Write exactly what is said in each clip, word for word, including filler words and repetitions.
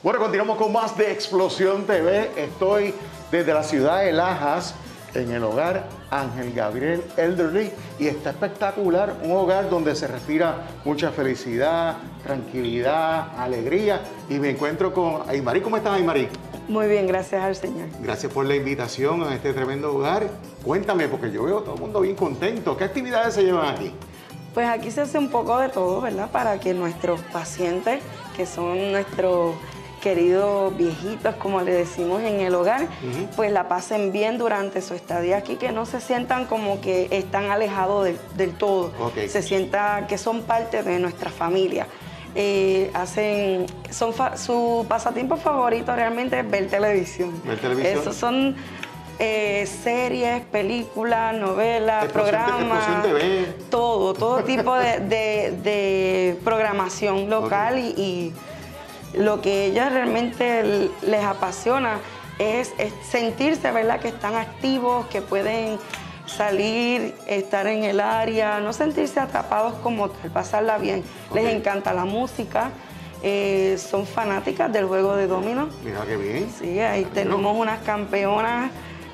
Bueno, continuamos con más de Explosión T V. Estoy desde la ciudad de Lajas, en el hogar Ángel Gabriel Elderly, y está espectacular, un hogar donde se respira mucha felicidad, tranquilidad, alegría, y me encuentro con Aymari. ¿Cómo estás, Aymari? Muy bien, gracias al Señor. Gracias por la invitación a este tremendo hogar. Cuéntame, porque yo veo a todo el mundo bien contento. ¿Qué actividades se llevan aquí? Pues aquí se hace un poco de todo, ¿verdad? Para que nuestros pacientes, que son nuestros queridos viejitos, como le decimos en el hogar, uh-huh. pues la pasen bien durante su estadía aquí, que no se sientan como que están alejados del, del todo, okay. se sientan que son parte de nuestra familia. Eh, hacen, son fa, su pasatiempo favorito realmente es ver televisión. ¿Ver televisión? Esos son eh, series, películas, novelas, programas, T V. todo, todo tipo de, de, de programación local, okay. y, y lo que ellas realmente les apasiona es, es sentirse, ¿verdad?, que están activos, que pueden salir, estar en el área, no sentirse atrapados como tal, pasarla bien. Okay. Les encanta la música, eh, son fanáticas del juego de dominó. Mira qué bien. Sí, ahí tenemos unas campeonas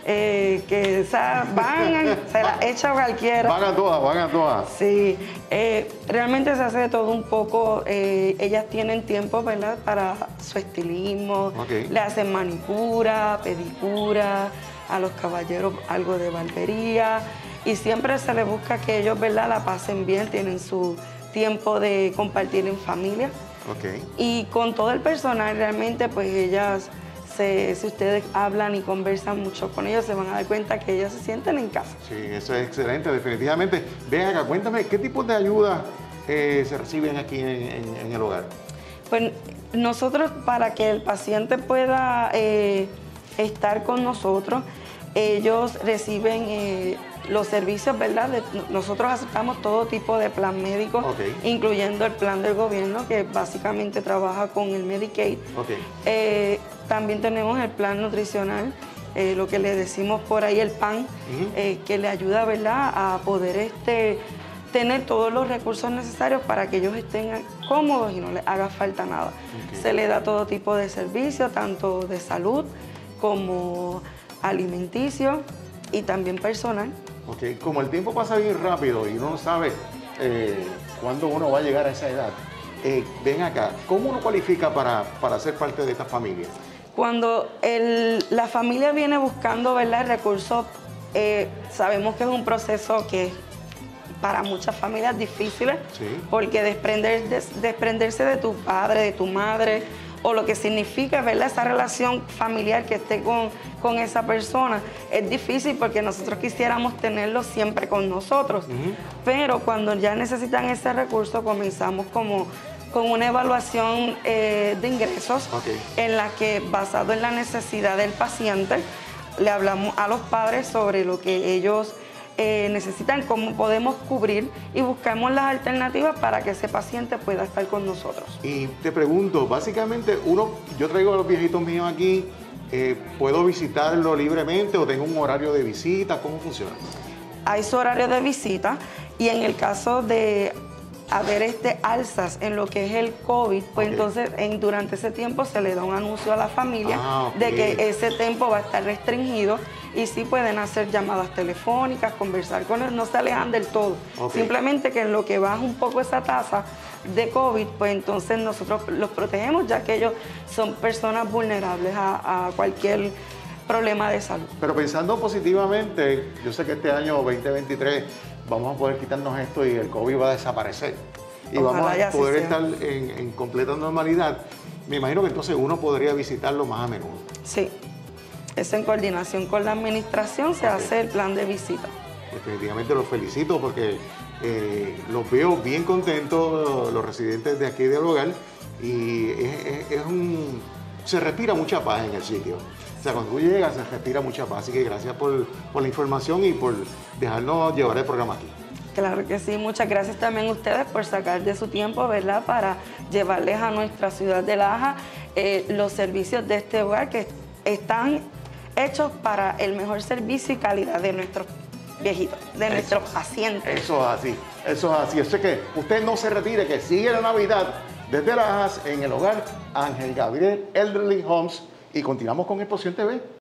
eh, que esas van, se las echa cualquiera. Van a todas, van a todas. Sí, eh, realmente se hace de todo un poco. Eh, ellas tienen tiempo, ¿verdad?, para su estilismo. Okay. Le hacen manicura, pedicura, a los caballeros algo de barbería, y siempre se les busca que ellos, ¿verdad?, la pasen bien, tienen su tiempo de compartir en familia. Okay. Y con todo el personal realmente, pues ellas, se, si ustedes hablan y conversan mucho con ellos, se van a dar cuenta que ellas se sienten en casa. Sí, eso es excelente, definitivamente. Ven acá, cuéntame, ¿qué tipo de ayuda eh, se reciben aquí en, en, en el hogar? Pues nosotros, para que el paciente pueda eh, estar con nosotros, ellos reciben eh, los servicios, ¿verdad? De, nosotros aceptamos todo tipo de plan médico, okay. incluyendo el plan del gobierno, que básicamente trabaja con el Medicaid. Okay. Eh, también tenemos el plan nutricional, eh, lo que le decimos por ahí el P A N, uh-huh. eh, que le ayuda, ¿verdad?, a poder este, tener todos los recursos necesarios para que ellos estén cómodos y no les haga falta nada. Okay. Se le da todo tipo de servicios, tanto de salud como alimenticio y también personal. Ok, como el tiempo pasa bien rápido y uno no sabe eh, cuándo uno va a llegar a esa edad, eh, ven acá, ¿cómo uno cualifica para, para ser parte de esta familia? Cuando el, la familia viene buscando, ¿verdad?, recursos, eh, sabemos que es un proceso que para muchas familias difíciles, sí. porque desprender, des, desprenderse de tu padre, de tu madre, o lo que significa, ¿verdad?, esa relación familiar que esté con, con esa persona, es difícil porque nosotros quisiéramos tenerlo siempre con nosotros. Uh-huh. Pero cuando ya necesitan ese recurso, comenzamos como con una evaluación eh, de ingresos, okay. en la que, basado en la necesidad del paciente, le hablamos a los padres sobre lo que ellos Eh, necesitan, cómo podemos cubrir, y buscamos las alternativas para que ese paciente pueda estar con nosotros. Y te pregunto, básicamente, uno, yo traigo a los viejitos míos aquí, eh, ¿puedo visitarlo libremente o tengo un horario de visita? ¿Cómo funciona? Hay su horario de visita, y en el caso de haber este alzas en lo que es el COVID, pues okay. entonces en, durante ese tiempo se le da un anuncio a la familia ah, okay. de que ese tiempo va a estar restringido, y sí pueden hacer llamadas telefónicas, conversar con él, no se alejan del todo. Okay. Simplemente que en lo que baja un poco esa tasa de COVID, pues entonces nosotros los protegemos, ya que ellos son personas vulnerables a, a cualquier problema de salud. Pero pensando positivamente, yo sé que este año veinte veintitrés vamos a poder quitarnos esto y el COVID va a desaparecer. Y Ojalá vamos a poder estar en, en completa normalidad. Me imagino que entonces uno podría visitarlo más a menudo. Sí. Eso en coordinación con la administración se okay. hace el plan de visita. Definitivamente los felicito porque eh, los veo bien contentos, los residentes de aquí del hogar, y es, es, es un, se respira mucha paz en el sitio. O sea, cuando tú llegas se respira mucha paz. Así que gracias por, por la información y por dejarnos llevar el programa aquí. Claro que sí, muchas gracias también a ustedes por sacar de su tiempo, ¿verdad?, para llevarles a nuestra ciudad de Lajas eh, los servicios de este hogar que están hechos para el mejor servicio y calidad de nuestros viejitos, de eso, nuestros pacientes. Eso es así, eso es así. Eso es que usted no se retire, que sigue la Navidad Desde Lajas, en el hogar, Ángel Gabriel Elderly Homes, y continuamos con Exposición T V.